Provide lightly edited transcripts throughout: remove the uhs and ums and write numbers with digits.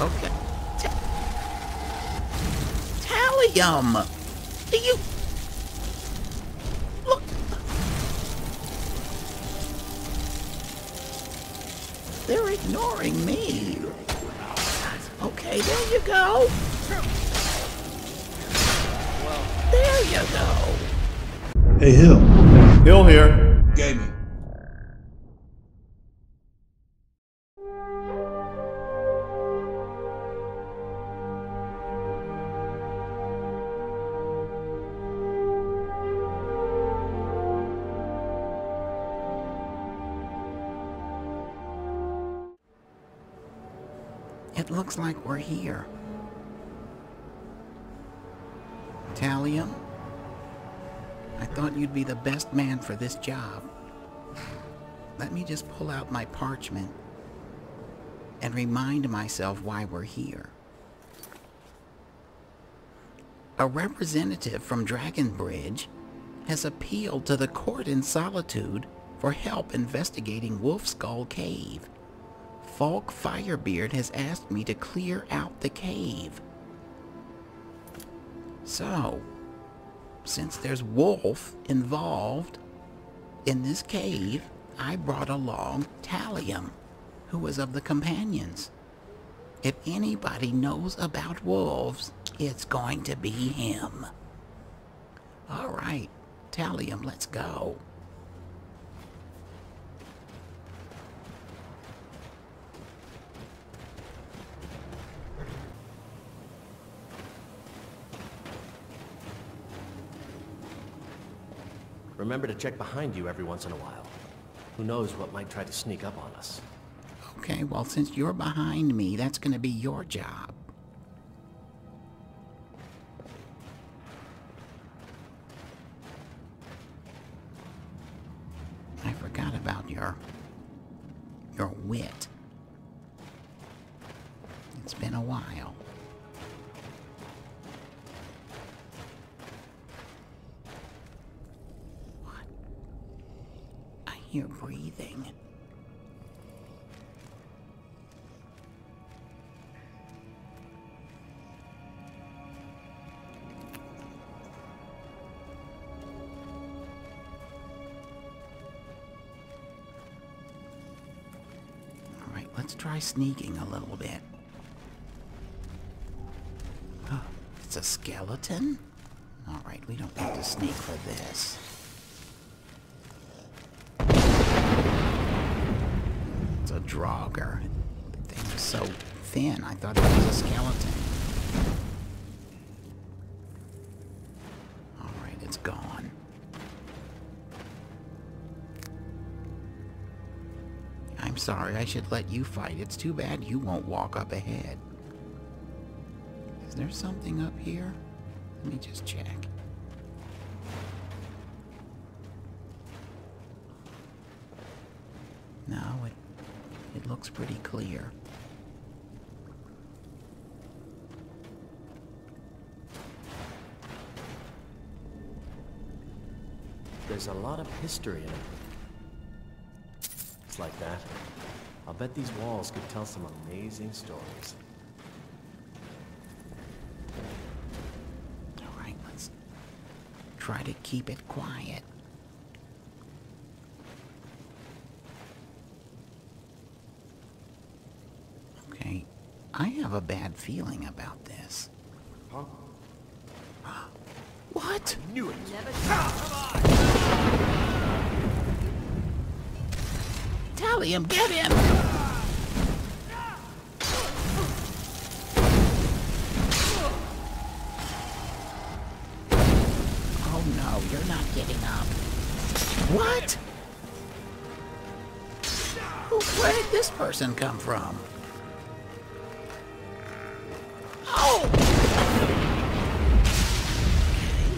Okay. Talium! Do you... Look... They're ignoring me. Okay, there you go. There you go. Hey, Hill. Hill here. Gaming. It looks like we're here. Talium, I thought you'd be the best man for this job. Let me just pull out my parchment and remind myself why we're here. A representative from Dragonbridge has appealed to the court in Solitude for help investigating Wolfskull Cave. Falk Firebeard has asked me to clear out the cave. So, since there's wolf involved in this cave, I brought along Talium, who was of the Companions. If anybody knows about wolves, it's going to be him. All right, Talium, let's go. Remember to check behind you every once in a while. Who knows what might try to sneak up on us. Okay, well, since you're behind me, that's going to be your job. I forgot about your wit. It's been a while. What? I hear breathing. Let's try sneaking a little bit. Oh, it's a skeleton? Alright, we don't need to sneak for this. It's a Draugr. The thing's so thin, I thought it was a skeleton. Alright, it's gone. I'm sorry, I should let you fight. It's too bad you won't walk up ahead. Is there something up here? Let me just check. No, it looks pretty clear. There's a lot of history in it. It's like that. I'll bet these walls could tell some amazing stories. Alright, let's try to keep it quiet. Okay, I have a bad feeling about this. Huh? What? I knew it! Talium, get him! Oh no, you're not getting up. What? Where did this person come from? Oh! Okay.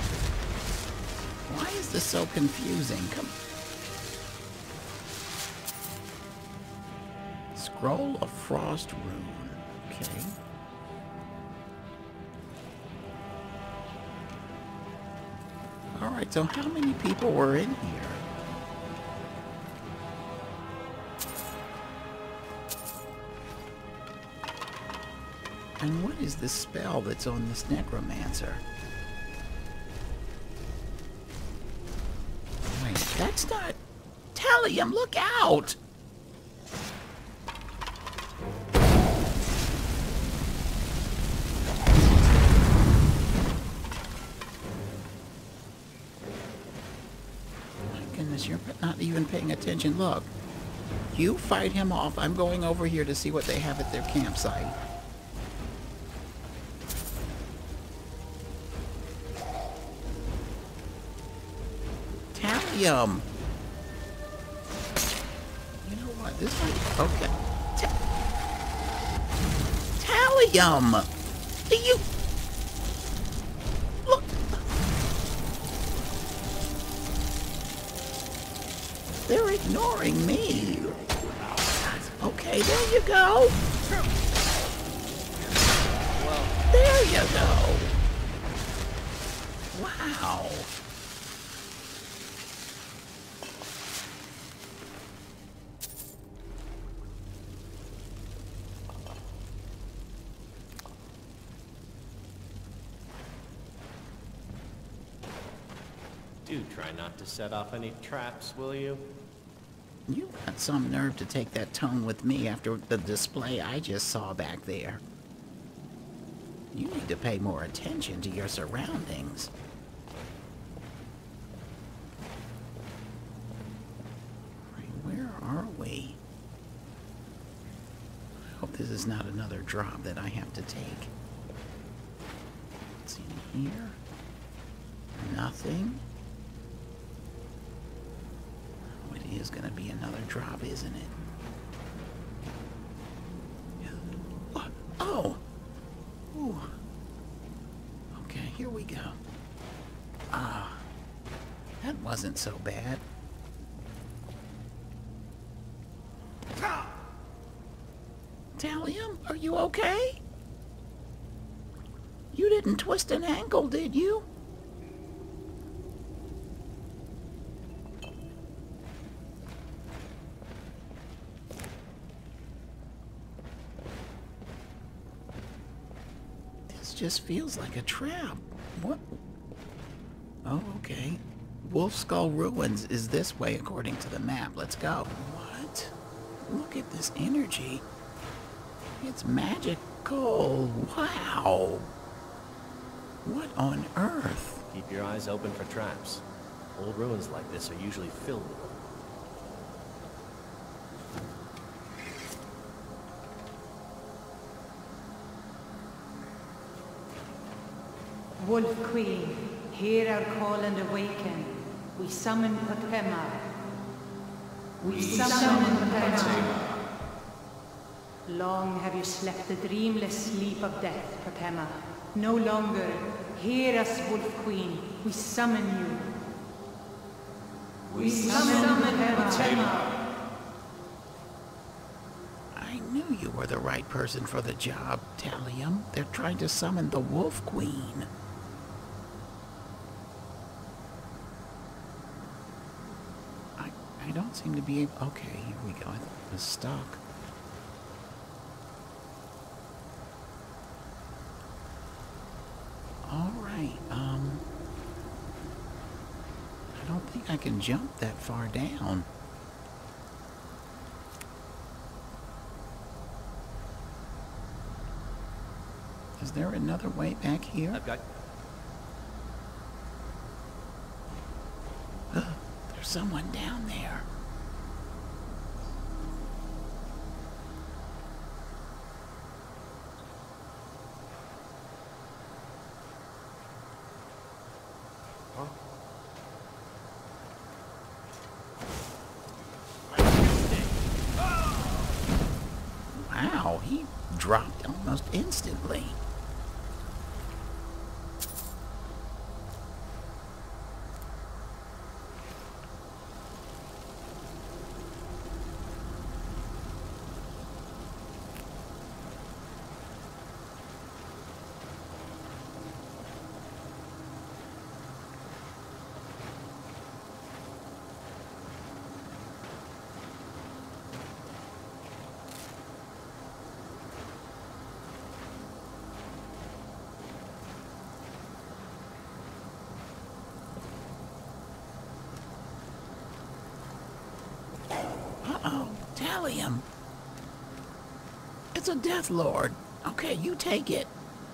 Why is this so confusing? Come. Scroll of Frost Rune. Okay. Alright, so how many people were in here? And what is the spell that's on this necromancer? Wait, that's not... Talium, look out! My goodness, you're not even paying attention. Look, you fight him off. I'm going over here to see what they have at their campsite. Talium! You know what? This might... Okay. Talium! Do you... Look... They're ignoring me. Okay, there you go. There you go. Wow. Do try not to set off any traps, will you? You got some nerve to take that tone with me after the display I just saw back there. You need to pay more attention to your surroundings. Right, where are we? I hope this is not another drop that I have to take. What's in here? Nothing. It is going to be another drop, isn't it? Oh! Ooh. Okay, here we go. Ah, that wasn't so bad. Talium, are you okay? You didn't twist an ankle, did you? Just feels like a trap. What? Oh, okay. Wolf Skull Ruins is this way according to the map. Let's go. What? Look at this energy. It's magical. Wow. What on earth? Keep your eyes open for traps. Old ruins like this are usually filled with them. Wolf Queen, hear our call and awaken. We summon Potema. We summon Potema. Long have you slept the dreamless sleep of death, Potema. No longer. Hear us, Wolf Queen. We summon you. We summon Potema. I knew you were the right person for the job, Talium. They're trying to summon the Wolf Queen. I don't seem to be able... Okay, here we go. I thought it was stuck. Alright, I don't think I can jump that far down. Is there another way back here? I've got... There's someone down there. Huh? Wow, he dropped almost instantly. Thallium. It's a Death Lord. Okay, you take it.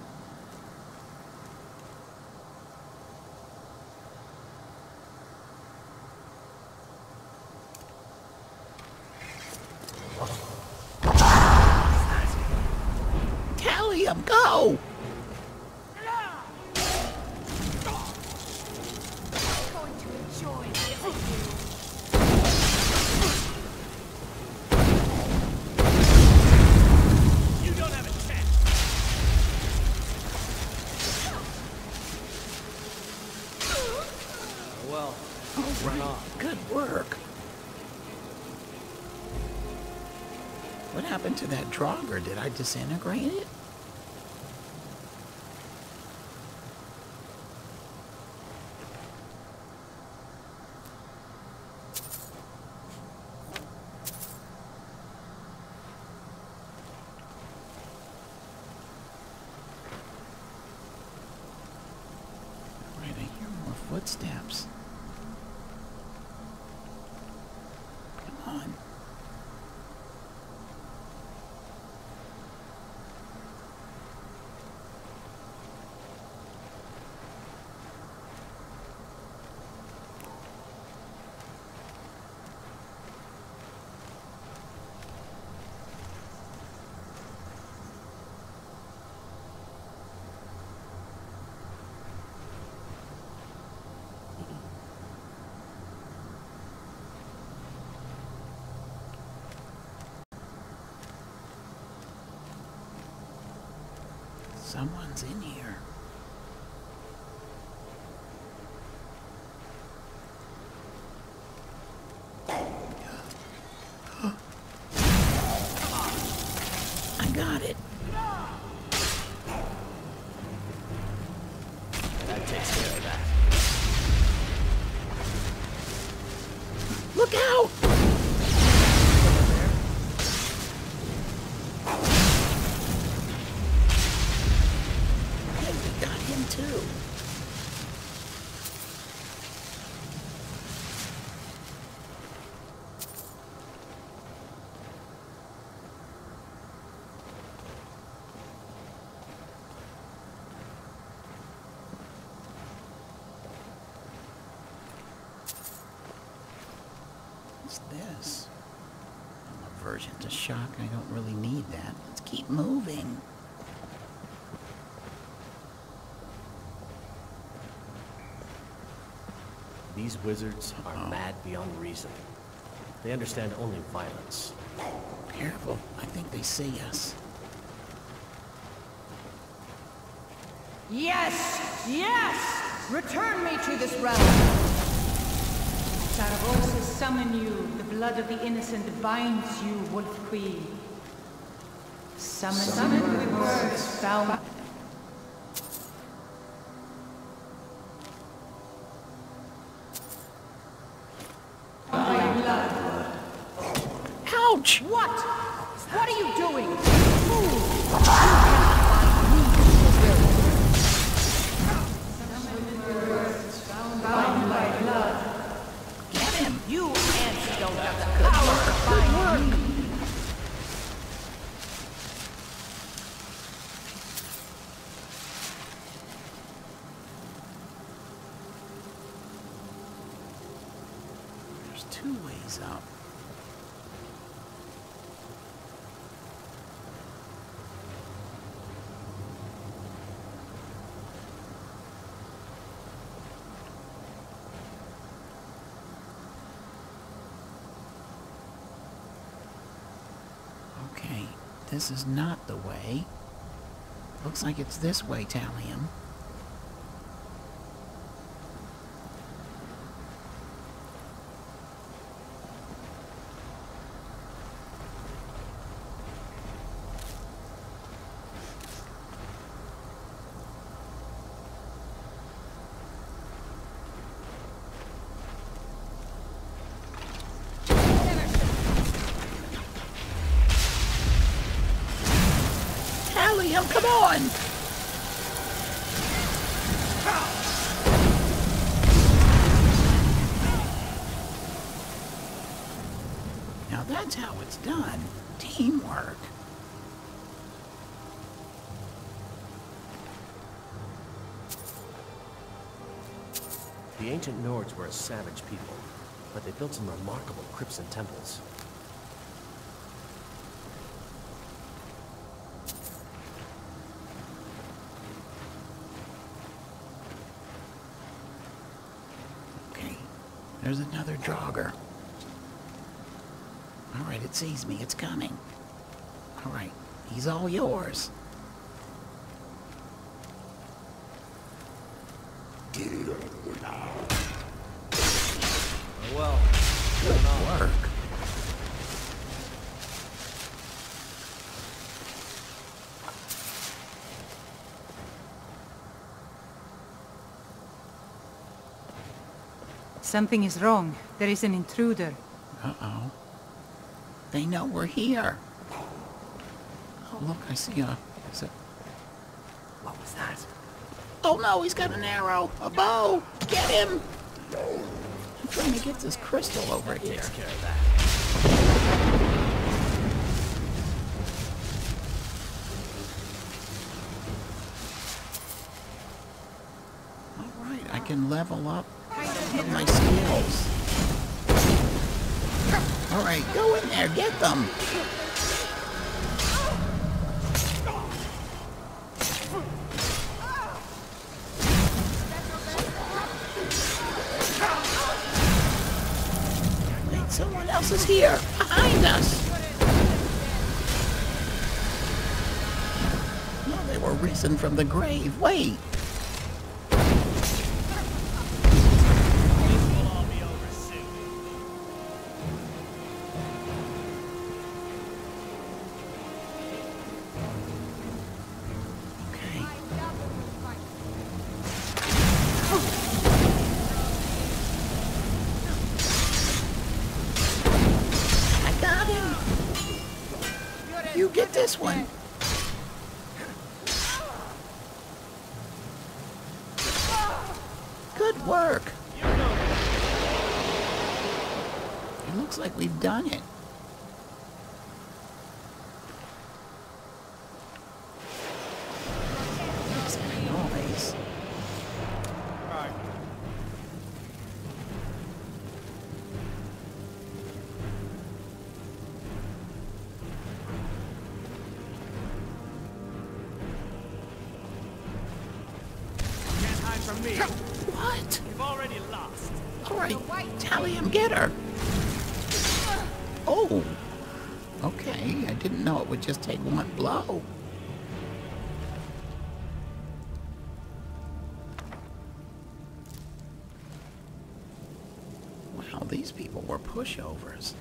Thallium, go! Well, All right, good work. What happened to that Draugr? Did I disintegrate it? Right, I hear more footsteps. Come on. Someone's in here. I got it. that takes care of that. Look out! Hey, we got him too. What's this? I'm aversion to shock. I don't really need that. Let's keep moving. These wizards are mad beyond reason. They understand only violence. Careful. I think they see us. Yes! Yes! Return me to this realm! Saragossa summon you. The blood of the innocent binds you, Wolf Queen. Summon with words bound. By blood. Ouch! What? What are you doing? Fool! You cannot bind me to your will. Bound by blood. Get him! You ants don't have the power to bind me. There's two ways up. Okay, this is not the way. Looks like it's this way, Thallium. Thallium, come on! Now that's how it's done. Teamwork. The ancient Nords were a savage people, but they built some remarkable crypts and temples. Okay, there's another Draugr. Alright, it sees me. It's coming. Alright, he's all yours. Well, Good work. Something is wrong. There is an intruder. Uh-oh. They know we're here. Oh, look, I see a... Is it... what was that? Oh no, he's got an arrow! A bow! Get him! I'm trying to get this crystal over here. Takes care of that. Alright, I can level up my skills. Alright, go in there, get them! Wait, someone else is here! Behind us! No, they were risen from the grave. Wait! Okay. I got him! You get this one! Good work! It looks like we've done it. What's that noise? Can't hide from me. What? You've already lost. Alright, Talium, get her! Oh! Okay, I didn't know it would just take one blow. Wow, these people were pushovers.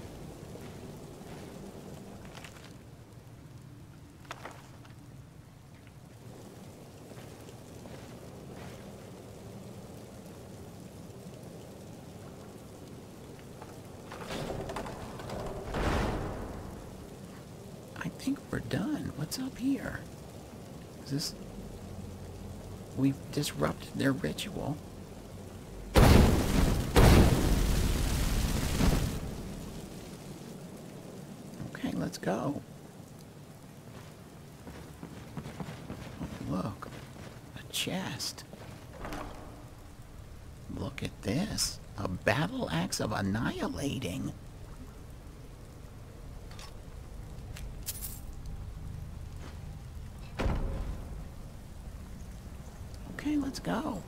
I think we're done. What's up here? Is this... We've disrupted their ritual. Okay, let's go. Oh, look. A chest. Look at this. A battle axe of annihilating. Okay, let's go.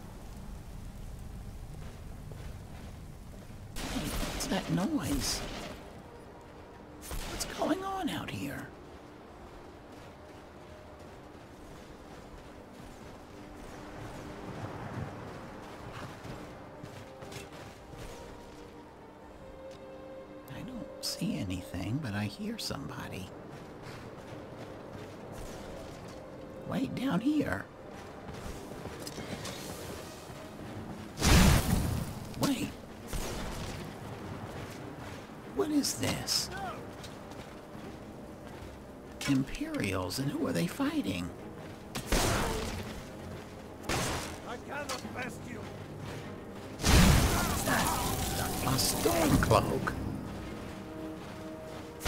Hey, what's that noise? What's going on out here? I don't see anything, but I hear somebody. Wait, down here. Wait. What is this? Imperials, and who are they fighting? I cannot best you. A storm cloak.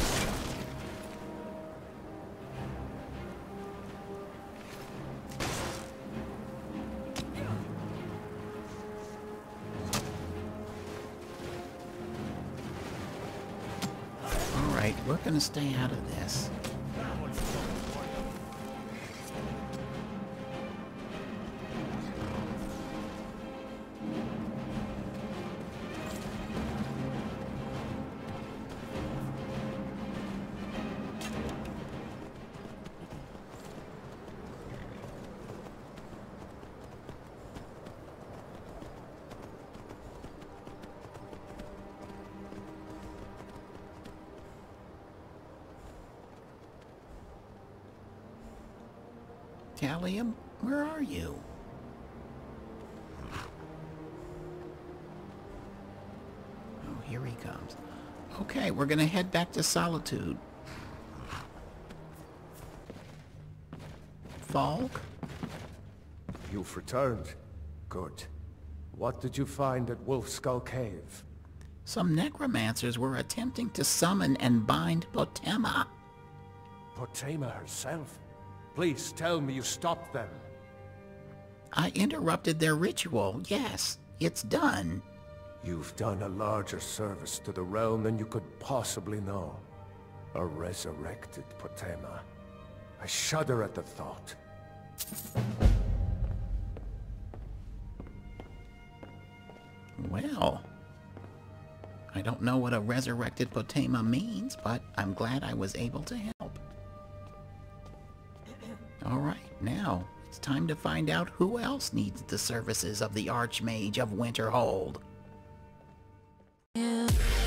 we're gonna stay out of this. Talium, where are you? Oh, here he comes. Okay, we're gonna head back to Solitude. Falk? You've returned. Good. What did you find at Wolf Skull Cave? Some necromancers were attempting to summon and bind Potema. Potema herself? Please tell me you stopped them. I interrupted their ritual. Yes, it's done. You've done a larger service to the realm than you could possibly know. A resurrected Potema. I shudder at the thought. Well, I don't know what a resurrected Potema means, but I'm glad I was able to help. All right, now it's time to find out who else needs the services of the Archmage of Winterhold.